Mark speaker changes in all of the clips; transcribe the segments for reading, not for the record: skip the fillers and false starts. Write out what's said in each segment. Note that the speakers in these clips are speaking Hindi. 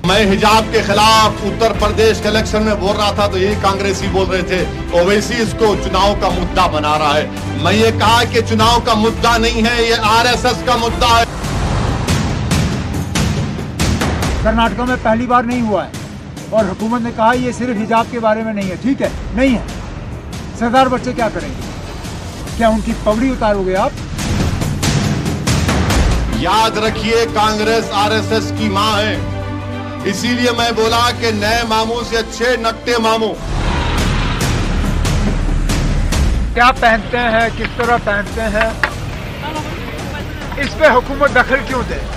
Speaker 1: मैं हिजाब के खिलाफ उत्तर प्रदेश के इलेक्शन में बोल रहा था तो यही कांग्रेसी बोल रहे थे ओवैसी इसको चुनाव का मुद्दा बना रहा है। मैं ये कहा कि चुनाव का मुद्दा नहीं है, ये आरएसएस का मुद्दा है।
Speaker 2: कर्नाटक में पहली बार नहीं हुआ है और हुकूमत ने कहा ये सिर्फ हिजाब के बारे में नहीं है। ठीक है, नहीं है। सरदार बच्चे क्या करेंगे? क्या उनकी पगड़ी उतारोगे आप?
Speaker 1: याद रखिए, कांग्रेस आरएसएस की मां है। इसीलिए मैं बोला कि नए मामू से अच्छे नकटे मामू।
Speaker 2: क्या पहनते हैं, किस तरह पहनते हैं, इस पे हुकूमत दखल क्यों दे?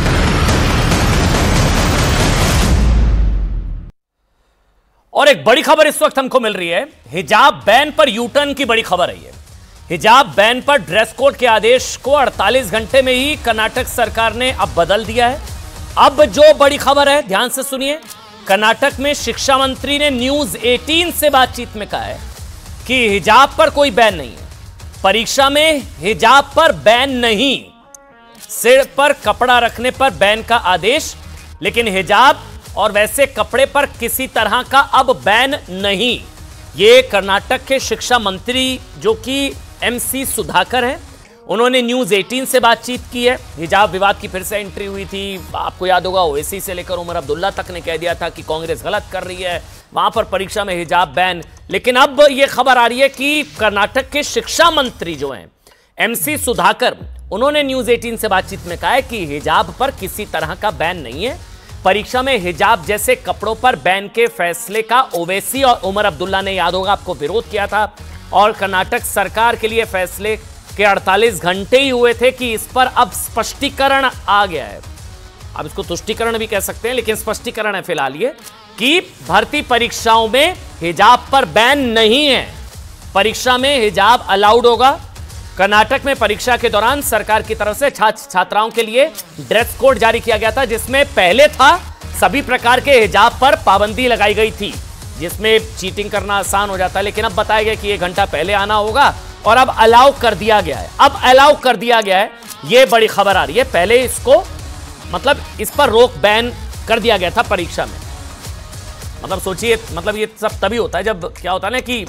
Speaker 3: और एक बड़ी खबर इस वक्त हमको मिल रही है, हिजाब बैन पर यूटर्न की बड़ी खबर है। हिजाब बैन पर ड्रेस कोड के आदेश को 48 घंटे में ही कर्नाटक सरकार ने अब बदल दिया है। अब जो बड़ी खबर है, ध्यान से सुनिए। कर्नाटक में शिक्षा मंत्री ने न्यूज 18 से बातचीत में कहा है कि हिजाब पर कोई बैन नहीं है, परीक्षा में हिजाब पर बैन नहीं, सिर पर कपड़ा रखने पर बैन का आदेश, लेकिन हिजाब और वैसे कपड़े पर किसी तरह का अब बैन नहीं। ये कर्नाटक के शिक्षा मंत्री जो कि MC सुधाकर हैं, उन्होंने न्यूज 18 से बातचीत की है। हिजाब विवाद की फिर से एंट्री हुई थी, आपको याद होगा ओवैसी से लेकर उमर अब्दुल्ला तक ने कह दिया था कि कांग्रेस गलत कर रही है, वहां पर परीक्षा में हिजाब बैन। लेकिन अब यह खबर आ रही है कि कर्नाटक के शिक्षा मंत्री जो हैं MC सुधाकर, उन्होंने न्यूज 18 से बातचीत में कहा है कि हिजाब पर किसी तरह का बैन नहीं है। परीक्षा में हिजाब जैसे कपड़ों पर बैन के फैसले का ओवैसी और उमर अब्दुल्ला ने, याद होगा आपको, विरोध किया था और कर्नाटक सरकार के लिए फैसले के 48 घंटे ही हुए थे कि इस पर अब स्पष्टीकरण आ गया है। अब इसको तुष्टीकरण भी कह सकते हैं, लेकिन स्पष्टीकरण है फिलहाल ये कि भर्ती परीक्षाओं में हिजाब पर बैन नहीं है, परीक्षा में हिजाब अलाउड होगा। कर्नाटक में परीक्षा के दौरान सरकार की तरफ से छात्राओं के लिए ड्रेस कोड जारी किया गया था, जिसमें पहले था सभी प्रकार के हिजाब पर पाबंदी लगाई गई थी, जिसमें चीटिंग करना आसान हो जाता है। लेकिन अब बताया गया कि 1 घंटा पहले आना होगा और अब अलाउ कर दिया गया है। अब अलाउ कर दिया गया है, यह बड़ी खबर आ रही है। पहले इसको मतलब इस पर रोक बैन कर दिया गया था परीक्षा में। मतलब सोचिए, मतलब ये सब तभी होता है जब क्या होता है ना कि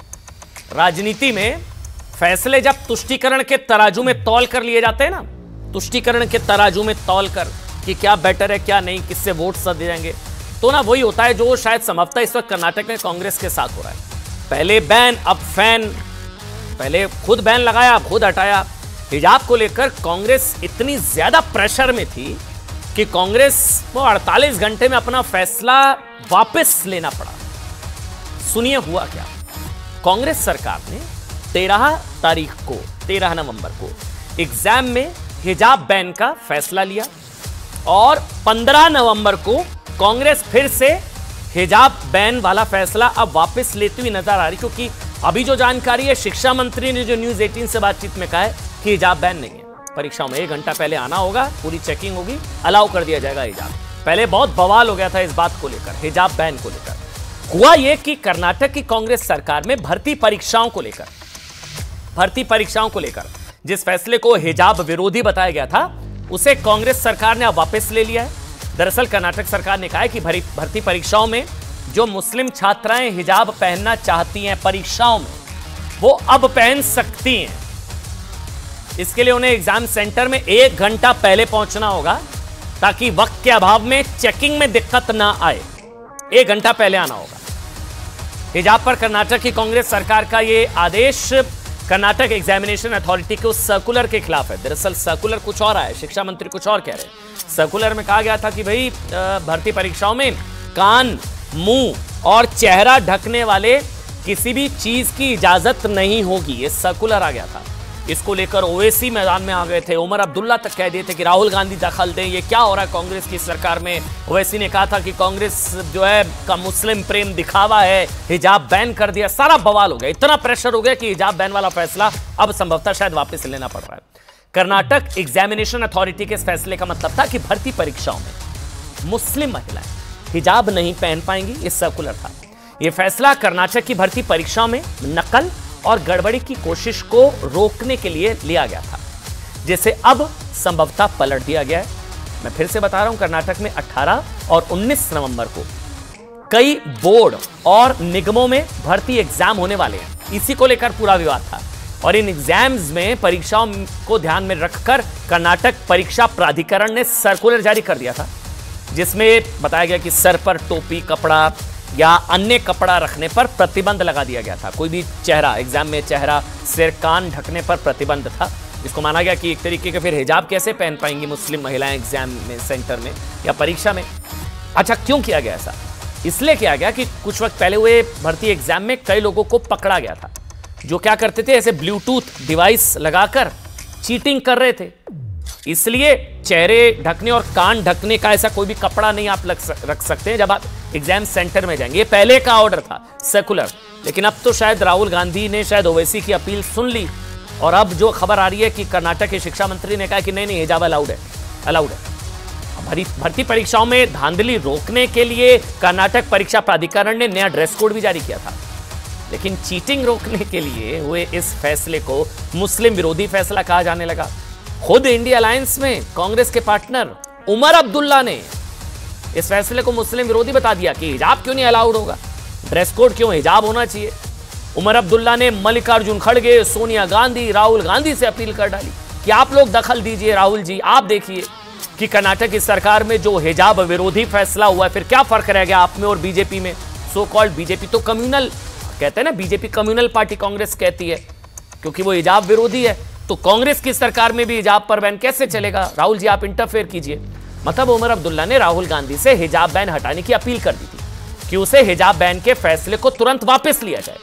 Speaker 3: राजनीति में फैसले जब तुष्टीकरण के तराजू में तौल कर लिए जाते हैं ना, तुष्टीकरण के तराजू में तौल कर कि क्या बेटर है क्या नहीं, किससे वोट दे जाएंगे, तो ना वही होता है जो शायद संभवतः इस वक्त कर्नाटक में कांग्रेस के साथ हो रहा है। पहले बैन, अब फैन, पहले खुद बैन लगाया, अब खुद हटाया। हिजाब को लेकर कांग्रेस इतनी ज्यादा प्रेशर में थी कि कांग्रेस को 48 घंटे में अपना फैसला वापस लेना पड़ा। सुनिए हुआ क्या। कांग्रेस सरकार ने 13 नवंबर को एग्जाम में हिजाब बैन का फैसला लिया और 15 नवंबर को कांग्रेस फिर से हिजाब बैन वाला फैसला अब वापस लेती हुई नजर आ रही, क्योंकि अभी जो जानकारी है, शिक्षा मंत्री ने जो न्यूज 18 से बातचीत में कहा है कि हिजाब बैन नहीं है, परीक्षाओं में 1 घंटा पहले आना होगा, पूरी चेकिंग होगी, अलाउ कर दिया जाएगा हिजाब। पहले बहुत बवाल हो गया था इस बात को लेकर, हिजाब बैन को लेकर। हुआ यह कि कर्नाटक की कांग्रेस सरकार में भर्ती परीक्षाओं को लेकर जिस फैसले को हिजाब विरोधी बताया गया था, उसे कांग्रेस सरकार ने अब वापस ले लिया है। दरअसल कर्नाटक सरकार ने कहा है कि भर्ती परीक्षाओं में जो मुस्लिम छात्राएं हिजाब पहनना चाहती हैं परीक्षाओं में, वो अब पहन सकती हैं। इसके लिए उन्हें एग्जाम सेंटर में 1 घंटा पहले पहुंचना होगा ताकि वक्त के अभाव में चेकिंग में दिक्कत ना आए। 1 घंटा पहले आना होगा। हिजाब पर कर्नाटक की कांग्रेस सरकार का यह आदेश कर्नाटक एग्जामिनेशन अथॉरिटी के उस सर्कुलर के खिलाफ है। दरअसल सर्कुलर कुछ और आया है, शिक्षा मंत्री कुछ और कह रहे हैं। सर्कुलर में कहा गया था कि भाई भर्ती परीक्षाओं में कान, मुंह और चेहरा ढकने वाले किसी भी चीज की इजाजत नहीं होगी, ये सर्कुलर आ गया था। इसको लेकर ओवैसी मैदान में आ गए थे, उमर अब्दुल्ला तक कह दिए थे कि राहुल गांधी दखल दें, ये क्या हो रहा है कांग्रेस की सरकार में। ओवैसी ने कहा था कि कांग्रेस जो है का मुस्लिम प्रेम दिखावा है, हिजाब बैन कर दिया, सारा बवाल हो गया, इतना प्रेशर हो गया कि हिजाब बैन वाला फैसला अब संभवतः शायद वापस लेना पड़ रहा है। कर्नाटक एग्जामिनेशन अथॉरिटी के इस फैसले का मतलब था कि भर्ती परीक्षाओं में मुस्लिम महिलाएं हिजाब नहीं पहन पाएंगी, ये सर्कुलर था। यह फैसला कर्नाटक की भर्ती परीक्षाओं में नकल और गड़बड़ी की कोशिश को रोकने के लिए लिया गया था, जिसे अब संभवतः पलट दिया गया है। मैं फिर से बता रहा हूं, कर्नाटक में 18 और 19 नवंबर को कई बोर्ड और निगमों में भर्ती एग्जाम होने वाले हैं। इसी को लेकर पूरा विवाद था और इन एग्जाम्स में परीक्षाओं को ध्यान में रखकर कर्नाटक परीक्षा प्राधिकरण ने सर्कुलर जारी कर दिया था, जिसमें बताया गया कि सर पर टोपी, कपड़ा या अन्य कपड़ा रखने पर प्रतिबंध लगा दिया गया था। कोई भी चेहरा, एग्जाम में चेहरा, सिर, कान ढकने पर प्रतिबंध था। इसको माना गया कि एक तरीके का फिर हिजाब कैसे पहन पाएंगी मुस्लिम महिलाएं एग्जाम में, सेंटर में या परीक्षा में। अच्छा, क्यों किया गया ऐसा? इसलिए किया गया कि कुछ वक्त पहले हुए भर्ती एग्जाम में कई लोगों को पकड़ा गया था जो क्या करते थे, ऐसे ब्लूटूथ डिवाइस लगाकर चीटिंग कर रहे थे। इसलिए चेहरे ढकने और कान ढकने का ऐसा कोई भी कपड़ा नहीं आप रख सकते हैं जब आप एग्जाम सेंटर में जाएंगे। ये पहले का ऑर्डर था, सर्कुलर, लेकिन अब तो शायद राहुल गांधी ने शायद ओवैसी की अपील सुन ली और अब जो खबर आ रही है कि कर्नाटक के शिक्षा मंत्री ने कहा कि नहीं, हिजाब अलाउड है। भर्ती परीक्षाओं में धांधली रोकने के लिए कर्नाटक परीक्षा प्राधिकरण ने नया ड्रेस कोड भी जारी किया था, लेकिन चीटिंग रोकने के लिए हुए इस फैसले को मुस्लिम विरोधी फैसला कहा जाने लगा। खुद इंडिया अलायंस में कांग्रेस के पार्टनर उमर अब्दुल्ला ने इस फैसले को मुस्लिम विरोधी बता दिया कि हिजाब क्यों नहीं अलाउड होगा, ड्रेस कोड क्यों, हिजाब होना चाहिए। उमर अब्दुल्ला ने मल्लिकार्जुन खड़गे, सोनिया गांधी, राहुल गांधी से अपील कर डाली कि आप लोग दखल दीजिए। राहुल जी, आप देखिए कि कर्नाटक की सरकार में जो हिजाब विरोधी फैसला हुआ है, फिर क्या फर्क रह गया आप में और बीजेपी में। सो कॉल्ड बीजेपी तो कम्युनल कहते हैं ना, बीजेपी कम्युनल पार्टी कांग्रेस कहती है क्योंकि वो हिजाब विरोधी है। तो कांग्रेस की सरकार में भी हिजाब पर बैन कैसे चलेगा? राहुल जी, आप इंटरफेयर कीजिए। मतलब उमर अब्दुल्ला ने राहुल गांधी से हिजाब बैन हटाने की अपील कर दी थी कि उसे हिजाब बैन के फैसले को तुरंत वापस लिया जाए।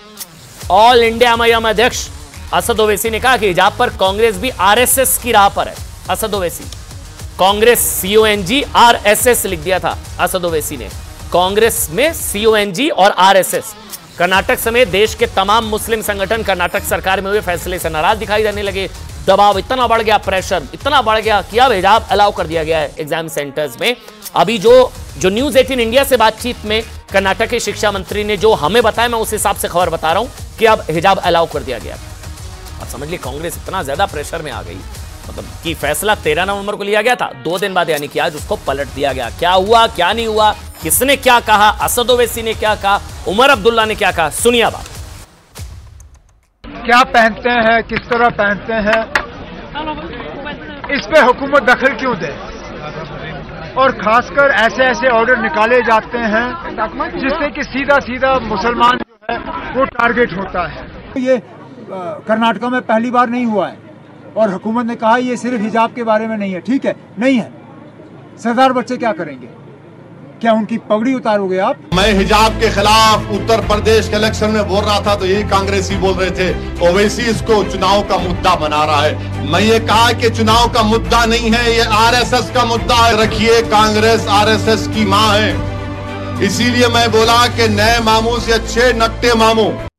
Speaker 3: ऑल इंडिया एमआईएम अध्यक्ष असद ओवैसी ने कहा कि हिजाब पर कांग्रेस भी आरएसएस की राह पर है। असद ओवैसी, कांग्रेस CONG RSS लिख दिया था असद ओवैसी ने। कांग्रेस में CONG और RSS। कर्नाटक समेत देश के तमाम मुस्लिम संगठन कर्नाटक सरकार में हुए फैसले से नाराज दिखाई देने लगे। दबाव इतना बढ़ गया, प्रेशर इतना बढ़ गया कि अब हिजाब अलाउ कर दिया गया है एग्जाम सेंटर्स में। अभी जो न्यूज 18 इंडिया से बातचीत में कर्नाटक के शिक्षा मंत्री ने जो हमें बताया, मैं उस हिसाब से खबर बता रहा हूं कि अब हिजाब अलाउ कर दिया गया। अब समझ लीजिए कांग्रेस इतना ज्यादा प्रेशर में आ गई, मतलब कि फैसला 13 नवंबर को लिया गया था, 2 दिन बाद यानी कि आज उसको पलट दिया गया। क्या हुआ, क्या नहीं हुआ, किसने क्या कहा, असद ओवैसी ने क्या कहा, उमर अब्दुल्ला ने क्या कहा, सुनिए बात।
Speaker 2: क्या पहनते हैं, किस तरह पहनते हैं, इस पे हुकूमत दखल क्यों दे? और खासकर ऐसे ऐसे ऑर्डर निकाले जाते हैं जिससे कि सीधा सीधा मुसलमान जो है वो टारगेट होता है। ये कर्नाटक में पहली बार नहीं हुआ है और हुकूमत ने कहा ये सिर्फ हिजाब के बारे में नहीं है। ठीक है, नहीं है। सरदार बच्चे क्या करेंगे? क्या उनकी पगड़ी उतारोगे आप?
Speaker 1: मैं हिजाब के खिलाफ उत्तर प्रदेश के इलेक्शन में बोल रहा था तो यही कांग्रेसी बोल रहे थे ओवैसी इसको चुनाव का मुद्दा बना रहा है। मैं ये कहा कि चुनाव का मुद्दा नहीं है, ये RSS का मुद्दा है। रखिए, कांग्रेस RSS की मां है, इसीलिए मैं बोला कि नए मामू से अच्छे नट्टे मामू।